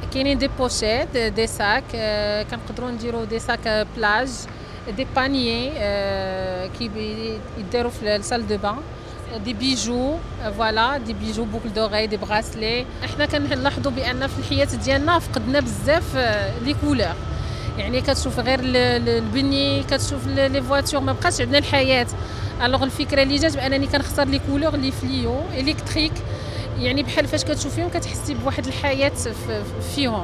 كاينين دي بوشيت دي ساك كنقدروا نديروا دي ساك بلاج دي بانيي كي يديروا في السال دو بان دي بيجو فوالا دي بيجو بوكل دوغي دي براسلي. احنا كنلاحظوا بان في الحياه ديالنا فقدنا بزاف لي كولور، يعني كتشوف غير البني كتشوف لي فواتور ما بقاش عندنا الحياه. الوغ الفكره اللي جات بانني كنختار لي كولور لي فليو الكتريك، يعني بحال فاش كتشوفيهم كتحسي بواحد الحياه فيهم.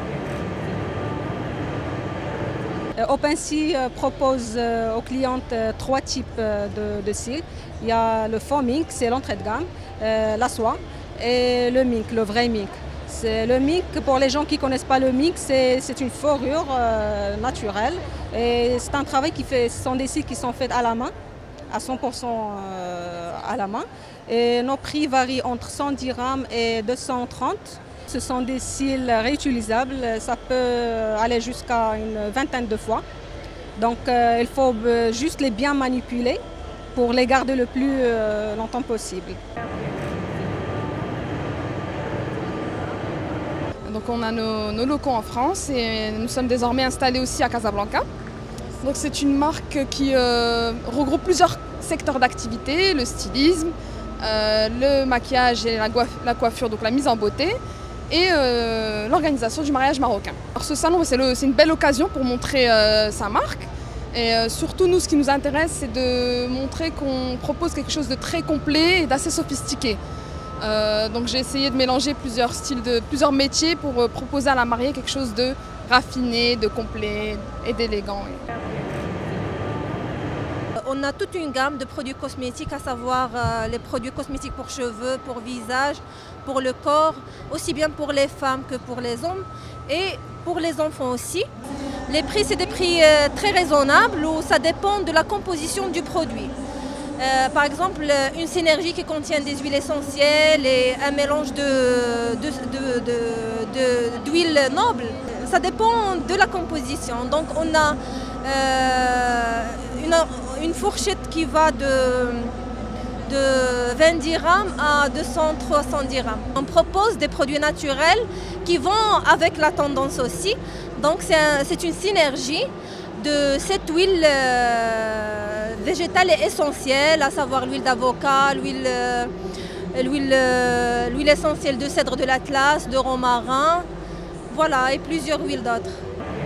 OpenSea propose aux clientes trois types de cils. Il y a le faux mink, c'est l'entrée de gamme, la soie, et le mink, le vrai mink. Le mink, pour les gens qui ne connaissent pas le mink, c'est une fourrure naturelle. Et c'est un travail ce sont des cils qui sont faits à la main, à 100% à la main. Et nos prix varient entre 100 dirhams et 230. Ce sont des cils réutilisables, ça peut aller jusqu'à une vingtaine de fois. Donc il faut juste les bien manipuler pour les garder le plus longtemps possible. Donc on a nos locaux en France et nous sommes désormais installés aussi à Casablanca. Donc c'est une marque qui regroupe plusieurs secteurs d'activité, le stylisme, le maquillage et la coiffure, donc la mise en beauté, et l'organisation du mariage marocain. Alors ce salon, c'est une belle occasion pour montrer sa marque. Et surtout, nous, ce qui nous intéresse, c'est de montrer qu'on propose quelque chose de très complet et d'assez sophistiqué. Donc j'ai essayé de mélanger plusieurs styles, plusieurs métiers pour proposer à la mariée quelque chose de raffiné, de complet et d'élégant. On a toute une gamme de produits cosmétiques, à savoir les produits cosmétiques pour cheveux, pour visage, pour le corps, aussi bien pour les femmes que pour les hommes et pour les enfants aussi. Les prix, c'est des prix très raisonnables où ça dépend de la composition du produit. Par exemple, une synergie qui contient des huiles essentielles et un mélange d'huiles nobles, ça dépend de la composition. Donc on a une fourchette qui va de 20 dirhams à 200-300 dirhams. On propose des produits naturels qui vont avec la tendance aussi. Donc c'est une synergie de cette huile végétale et essentielle, à savoir l'huile d'avocat, l'huile essentielle de cèdre de l'Atlas, de romarin, voilà, et plusieurs huiles d'autres.